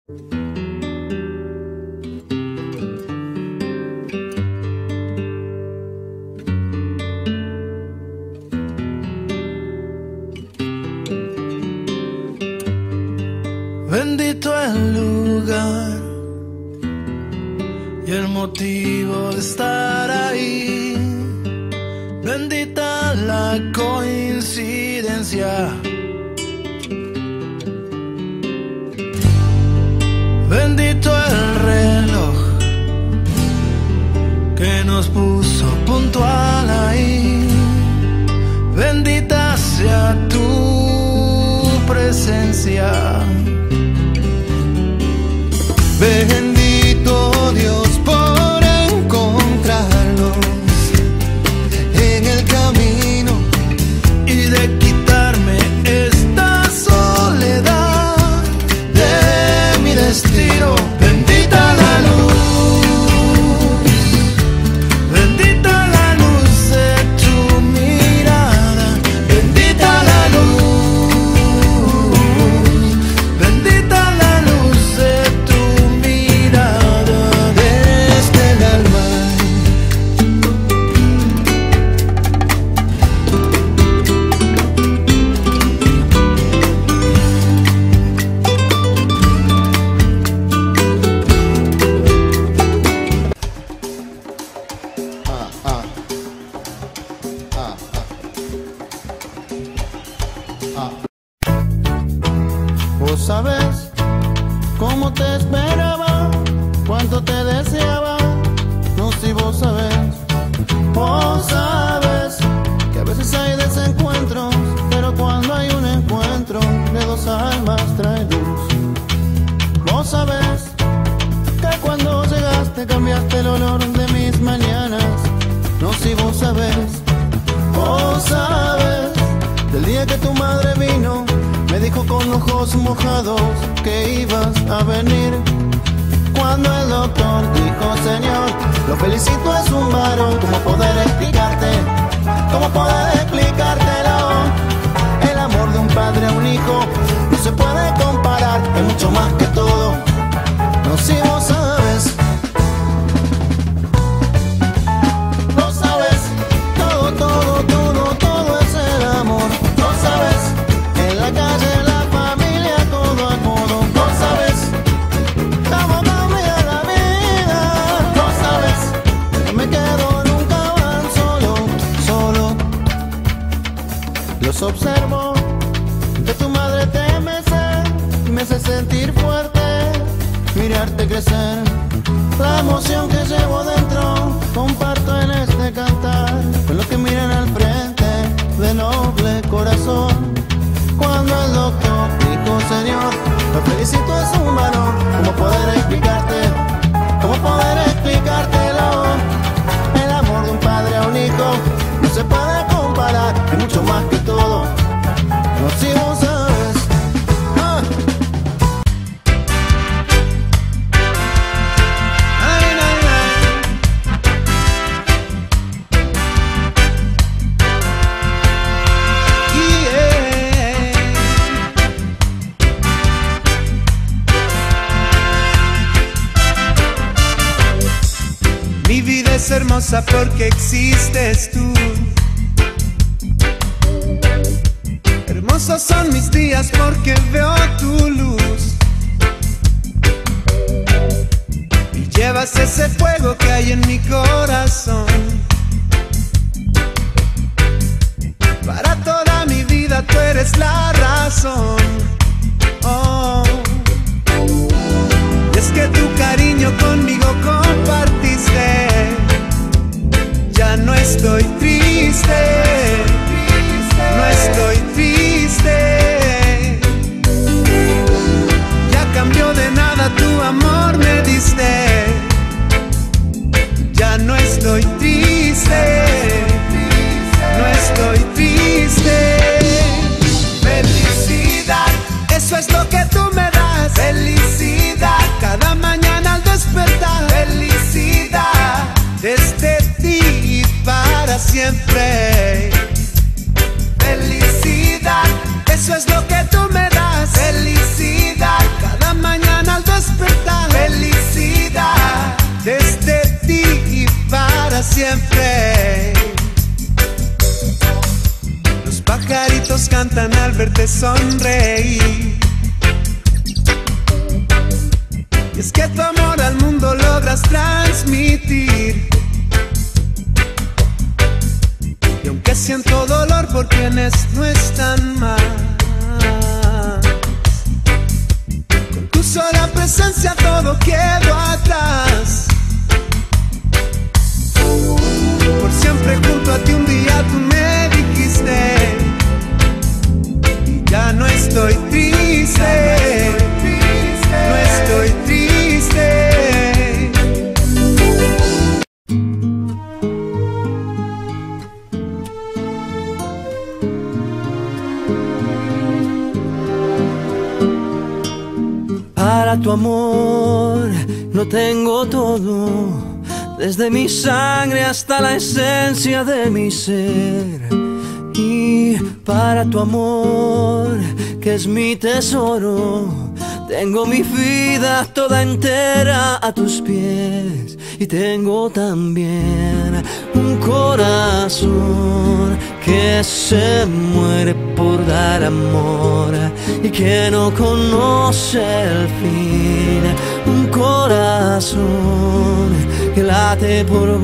Bendito el lugar y el motivo de estar ahí. Bendita la coincidencia. Bendito el reloj que nos puso puntual ahí. Bendita sea tu presencia. Bendito Dios por encontrarnos en el camino y de quitarme esta soledad de mi destino. Bendita la luz, bendita la luz de tu mirada, bendita la luz, bendita la luz de tu mirada desde el alma. Vos sabes cómo te esperaba, cuánto te deseaba. No, si vos sabes que a veces hay desencuentros, pero cuando hay un encuentro de dos almas trae luz. Vos sabes que cuando llegaste cambiaste el olor de mis mañanas. No, si vos sabes del día que tu madre vino, me dijo con ojos mojados que ibas a venir. Cuando el doctor dijo, Señor, lo felicito, es un varón. ¿Cómo poder explicarte? ¿Cómo poder explicártelo? El amor de un padre a un hijo no se puede comparar, es mucho más que todo. No, si vos sabes, todo es el amor. No sabes, en la calle, en la familia, codo a codo. No sabes cómo cambia la vida. No sabes, no me quedo nunca más solo. Los observo, de tu madre te me hace sentir fuerte, mirarte crecer. La emoción que llevo dentro comparto en este cantar con los que miran al frente de noble corazón. Cuando el doctor dijo, Señor, lo felicito, es un varón. ¿Cómo poder explicarte? ¿Cómo poder explicártelo? El amor de un padre a un hijo no se puede comparar, es mucho más que todo. No, si vos sabes. Mi vida es hermosa porque existes tú. Hermosos son mis días porque veo tu luz. Y llevas ese fuego que hay en mi corazón. Para toda mi vida tú eres la razón. Oh. Y es que tu cariño conmigo compartiste. Ya no estoy triste, no estoy triste. Ya cambió de nada, tu amor me diste. Ya no estoy triste, no estoy triste. Felicidad, eso es lo que tú me das. Felicidad, cada mañana al despertar. Felicidad, desde ti y para siempre. Felicidad, eso es lo que tú me das. Felicidad, cada mañana al despertar. verte sonreír. Y es que tu amor al mundo logras transmitir. Y aunque siento dolor por quienes no están más, con tu sola presencia todo quedó atrás. Por siempre junto a ti un día tú me dijiste, y ya no estoy triste, no estoy triste. Para tu amor lo tengo todo, desde mi sangre hasta la esencia de mi ser. Y para tu amor, que es mi tesoro, tengo mi vida toda entera a tus pies. Y tengo también un corazón que se muere por dar amor y que no conoce el fin. Un corazón que late por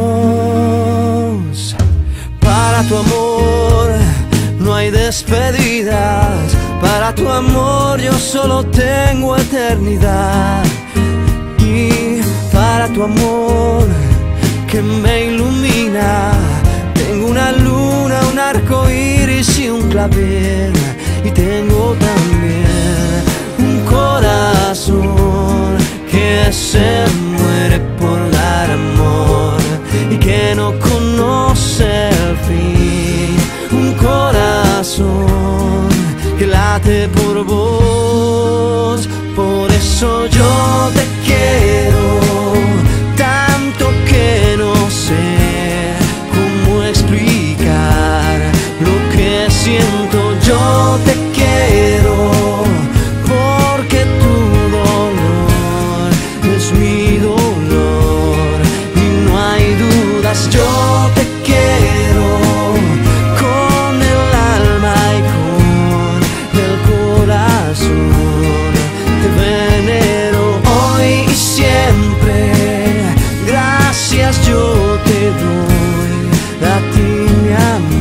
vos. Para tu amor no hay despedidas, para tu amor yo solo tengo eternidad. Y para tu amor que me ilumina, tengo una luna, un arco iris y un clavel. Y tengo también un corazón que se muere por dar amor y que no conoce el fin. Un corazón que late por vos. Por eso yo te quiero tanto que no sé cómo explicar lo que siento. Yo te quiero porque tu dolor es mi dolor y no hay dudas. Yo te quiero con el alma y con el corazón. Te venero hoy y siempre. Gracias yo te doy a ti, mi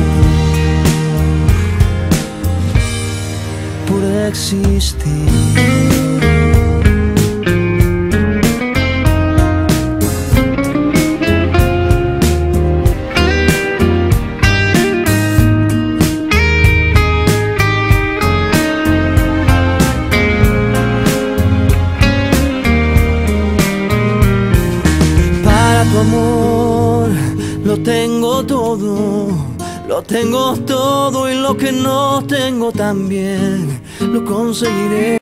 amor, por existir. Tu amor lo tengo todo y lo que no tengo también lo conseguiré.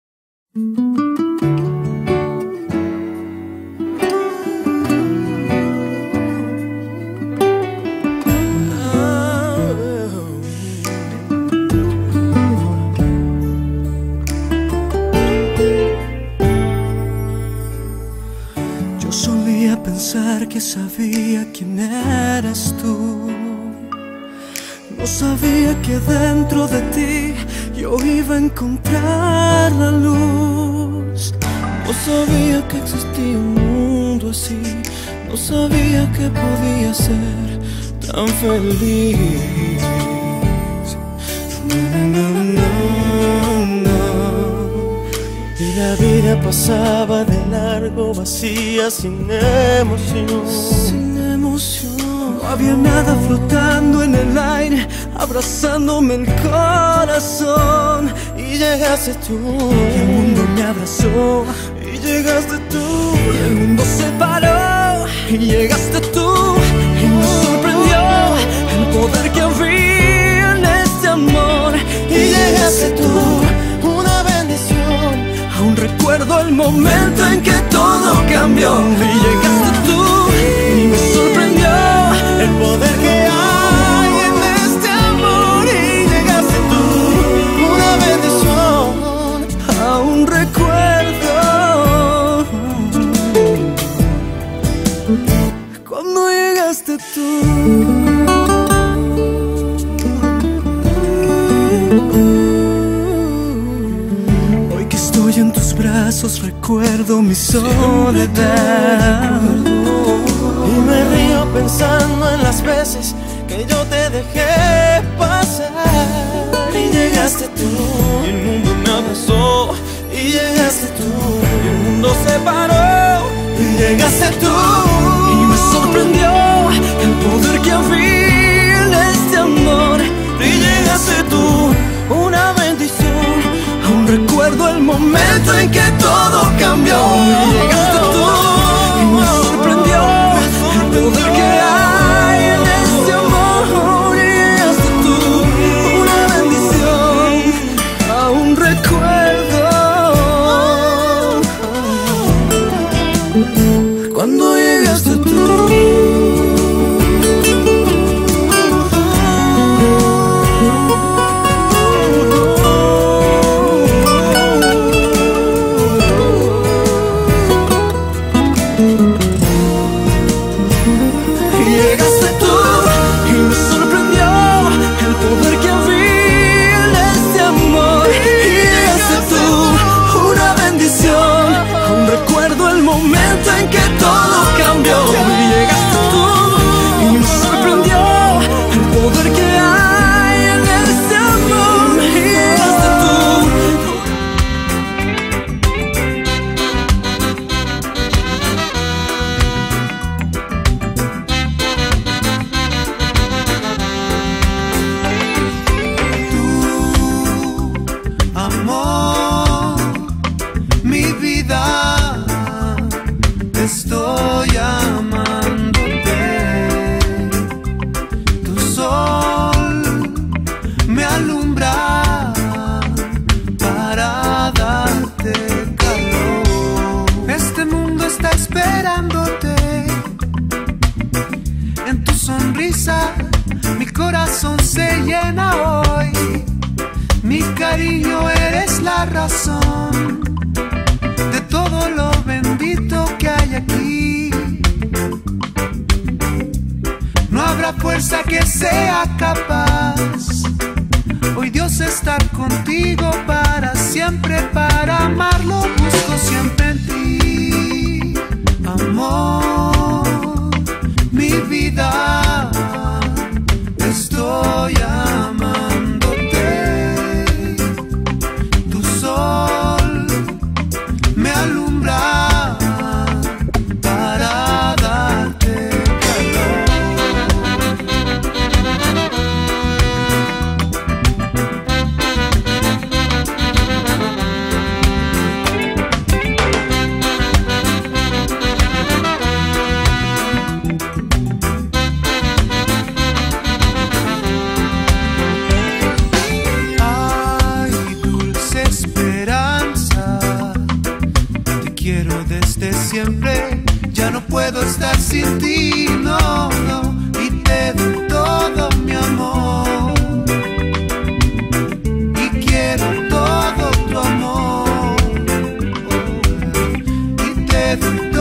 Yo solía pensar que sabía quién eras tú. No sabía que dentro de ti yo iba a encontrar la luz. No sabía que existía un mundo así. No sabía que podía ser tan feliz. Y la vida pasaba de largo, vacía, sin emoción. Sin emoción. No había nada flotando en el aire, abrazándome el corazón. Y llegaste tú, y el mundo me abrazó. Y llegaste tú, y el mundo se paró. Y llegaste tú, y me sorprendió el poder que había en este amor. Y llegaste tú, una bendición. Aún recuerdo el momento en que todo cambió. Y llegaste tú, y me sorprendió el poder que hay en este amor. Y llegaste tú, una bendición. Aún recuerdo cuando llegaste tú. besos recuerdo mi soledad. Y me río pensando en las veces que yo te dejé pasar. Y llegaste tú, y el mundo me abrazó. Y llegaste tú, y el mundo se paró. Y llegaste tú, y me sorprendió el poder que había en este amor. Y llegaste tú, una bendición. Aún recuerdo el momento en que todo cambió. Y llegaste tú, y me sorprendió el poder que hay en este amor. Y llegaste tú, una bendición. Aún recuerdo cuando llegaste tú. Llegaste tú y me sorprendió el poder que había en este amor. Y llegaste tú, una bendición. Aún recuerdo el momento en que todo cambió. Y llegaste tú y me sorprendió el poder que hay en este amor. Y llegaste tú. Amor, mi vida, estoy amándote. Tu sol me alumbra para darte calor. Este mundo está esperándote. En tu sonrisa mi corazón se llena hoy. Mi cariño, eres la razón de todo lo bendito que hay aquí. No habrá fuerza que sea capaz. Hoy Dios está contigo para siempre, para amarlo busco siempre en ti. Amor, mi vida, estoy amándote. Tu sol me alumbra para darte calor. Ay, dulce esperanza, te quiero desde siempre. Ya no puedo estar sin ti, no, no. Y te doy todo mi amor. Y quiero todo tu amor. Y te doy